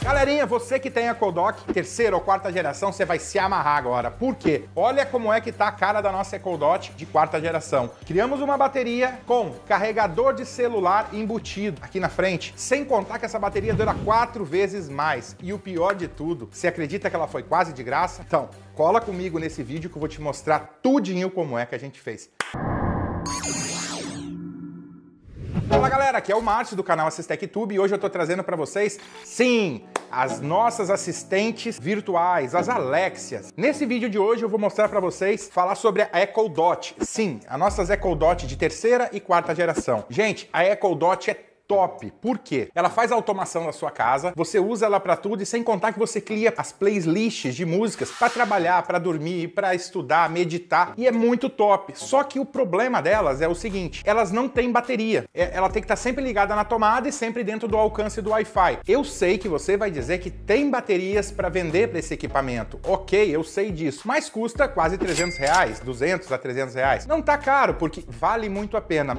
Galerinha, você que tem Echo Dot, terceira ou quarta geração, você vai se amarrar agora. Por quê? Olha como é que tá a cara da nossa Echo Dot de quarta geração. Criamos uma bateria com carregador de celular embutido aqui na frente, sem contar que essa bateria dura 4 vezes mais. E o pior de tudo, você acredita que ela foi quase de graça? Então, cola comigo nesse vídeo que eu vou te mostrar tudinho como é que a gente fez. Fala galera, aqui é o Márcio do canal AssisTechTube e hoje eu tô trazendo para vocês, sim, as nossas assistentes virtuais, as Alexias. Nesse vídeo de hoje eu vou mostrar para vocês, falar sobre a Echo Dot. Sim, as nossas Echo Dot de terceira e quarta geração. Gente, a Echo Dot é top. Por quê? Ela faz a automação da sua casa, você usa ela para tudo e sem contar que você cria as playlists de músicas para trabalhar, para dormir, para estudar, meditar e é muito top. Só que o problema delas é o seguinte, elas não têm bateria. Ela tem que estar sempre ligada na tomada e sempre dentro do alcance do Wi-Fi. Eu sei que você vai dizer que tem baterias para vender para esse equipamento. Ok, eu sei disso, mas custa quase 300 reais, 200 a 300 reais. Não tá caro porque vale muito a pena,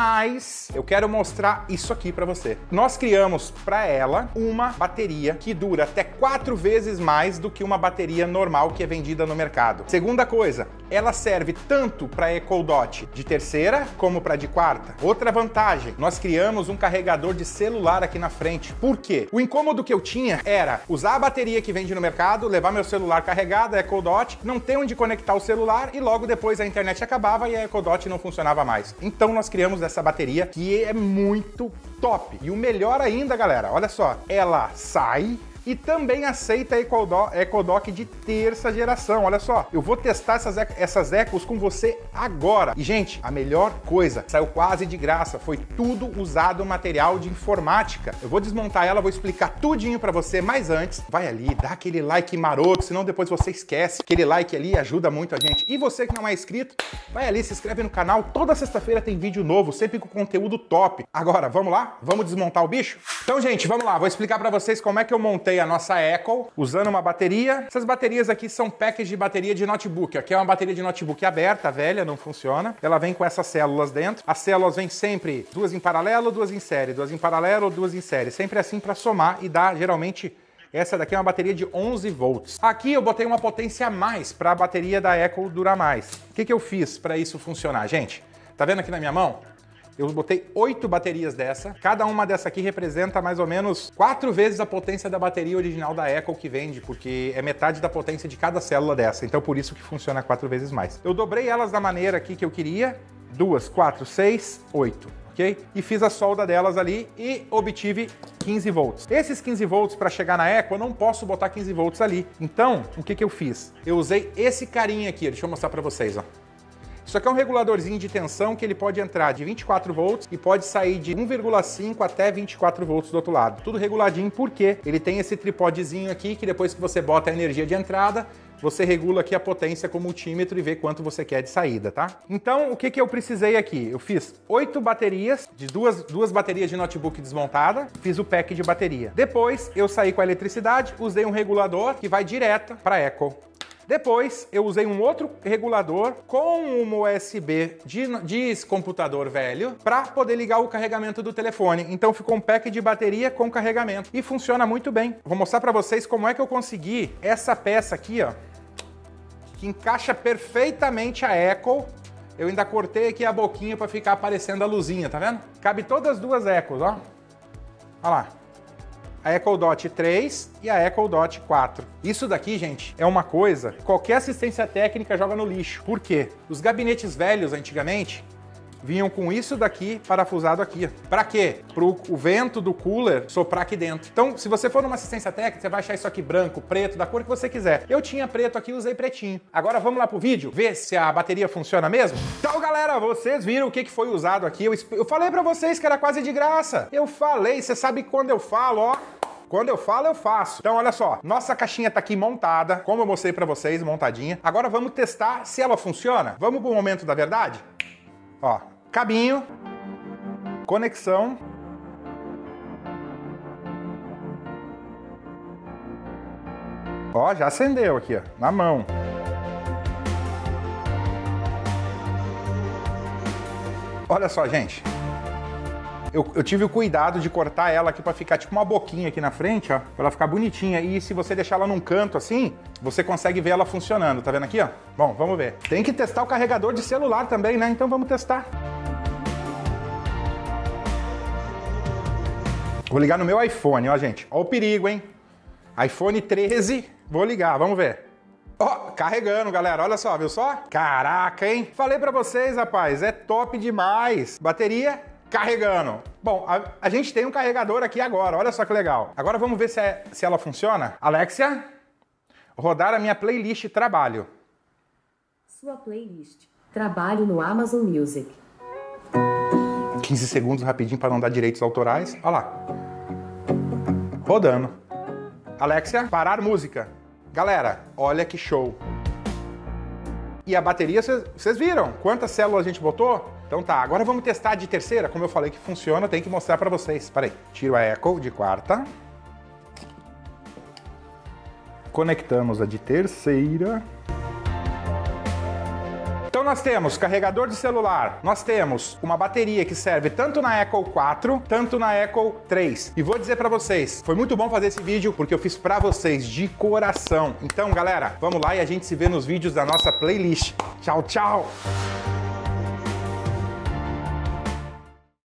mas eu quero mostrar isso aqui para você. Nós criamos para ela uma bateria que dura até 4 vezes mais do que uma bateria normal que é vendida no mercado. Segunda coisa, ela serve tanto para Echo Dot de terceira como para de quarta. Outra vantagem, nós criamos um carregador de celular aqui na frente. Por quê? O incômodo que eu tinha era usar a bateria que vende no mercado, levar meu celular carregado, a Echo Dot, não ter onde conectar o celular e logo depois a internet acabava e a Echo Dot não funcionava mais. Então nós criamos essa bateria que é muito top. E o melhor ainda, galera, olha só, ela sai e também aceita Echo Dot de terça geração. Olha só, eu vou testar essas Echos com você agora. E, gente, a melhor coisa, saiu quase de graça, foi tudo usado material de informática. Eu vou desmontar ela, vou explicar tudinho pra você, mas antes, vai ali, dá aquele like maroto, senão depois você esquece. Aquele like ali ajuda muito a gente. E você que não é inscrito, vai ali, se inscreve no canal. Toda sexta-feira tem vídeo novo, sempre com conteúdo top. Agora, vamos lá? Vamos desmontar o bicho? Então, gente, vamos lá, vou explicar pra vocês como é que eu montei a nossa Echo usando uma bateria. Essas baterias aqui são packs de bateria de notebook. Aqui é uma bateria de notebook aberta, velha, não funciona. Ela vem com essas células dentro. As células vêm sempre duas em paralelo, duas em série, duas em paralelo, duas em série. Sempre assim para somar e dar, geralmente, essa daqui é uma bateria de 11 volts. Aqui eu botei uma potência a mais para a bateria da Echo durar mais. O que eu fiz para isso funcionar, gente? Tá vendo aqui na minha mão? Eu botei 8 baterias dessa. Cada uma dessa aqui representa mais ou menos 4 vezes a potência da bateria original da Echo que vende, porque é metade da potência de cada célula dessa. Então por isso que funciona 4 vezes mais. Eu dobrei elas da maneira aqui que eu queria. 2, 4, 6, 8. Ok? E fiz a solda delas ali e obtive 15 volts. Esses 15 volts para chegar na Echo, eu não posso botar 15 volts ali. Então, o que eu fiz? Eu usei esse carinha aqui. Deixa eu mostrar para vocês, ó. Isso aqui é um reguladorzinho de tensão que ele pode entrar de 24 volts e pode sair de 1,5 até 24 volts do outro lado. Tudo reguladinho porque ele tem esse tripódezinho aqui que depois que você bota a energia de entrada, você regula aqui a potência com o multímetro e vê quanto você quer de saída, tá? Então, o que eu precisei aqui? Eu fiz 8 baterias, de duas baterias de notebook desmontada, fiz o pack de bateria. Depois, eu saí com a eletricidade, usei um regulador que vai direto para Echo. Depois, eu usei um outro regulador com uma USB de computador velho para poder ligar o carregamento do telefone. Então, ficou um pack de bateria com carregamento e funciona muito bem. Vou mostrar para vocês como é que eu consegui essa peça aqui, ó, que encaixa perfeitamente a Echo. Eu ainda cortei aqui a boquinha para ficar aparecendo a luzinha, tá vendo? Cabe todas as duas Echos, ó. Olha lá. A Echo Dot 3 e a Echo Dot 4. Isso daqui, gente, é uma coisa que qualquer assistência técnica joga no lixo. Por quê? Os gabinetes velhos, antigamente, vinham com isso daqui parafusado aqui. Para quê? Para o vento do cooler soprar aqui dentro. Então, se você for numa assistência técnica, você vai achar isso aqui branco, preto, da cor que você quiser. Eu tinha preto aqui, usei pretinho. Agora vamos lá pro vídeo, ver se a bateria funciona mesmo? Então, galera, vocês viram o que foi usado aqui. Eu falei para vocês que era quase de graça. Eu falei, você sabe quando eu falo, ó. Quando eu falo, eu faço. Então, olha só, nossa caixinha tá aqui montada, como eu mostrei para vocês, montadinha. Agora vamos testar se ela funciona. Vamos pro momento da verdade? Ó, cabinho, conexão. Ó, já acendeu aqui, ó, na mão. Olha só, gente. Eu tive o cuidado de cortar ela aqui pra ficar tipo uma boquinha aqui na frente, ó, pra ela ficar bonitinha. E se você deixar ela num canto assim, você consegue ver ela funcionando. Tá vendo aqui, ó? Bom, vamos ver. Tem que testar o carregador de celular também, né? Então vamos testar. Vou ligar no meu iPhone, ó, gente. Ó o perigo, hein? iPhone 13, vou ligar, vamos ver. Ó, carregando, galera, olha só, viu só? Caraca, hein? Falei pra vocês, rapaz, é top demais. Bateria carregando. Bom, a gente tem um carregador aqui agora, olha só que legal. Agora vamos ver se ela funciona. Alexia, rodar a minha playlist trabalho. Sua playlist trabalho no Amazon Music. 15 segundos rapidinho para não dar direitos autorais. Olha lá. Rodando. Alexia, parar música. Galera, olha que show. E a bateria, vocês viram quantas células a gente botou? Então tá, agora vamos testar a de terceira. Como eu falei que funciona, tem que mostrar para vocês. Espera aí, tiro a Echo de quarta. Conectamos a de terceira. Então nós temos carregador de celular, nós temos uma bateria que serve tanto na Echo 4, tanto na Echo 3. E vou dizer pra vocês, foi muito bom fazer esse vídeo porque eu fiz pra vocês de coração. Então galera, vamos lá e a gente se vê nos vídeos da nossa playlist. Tchau, tchau!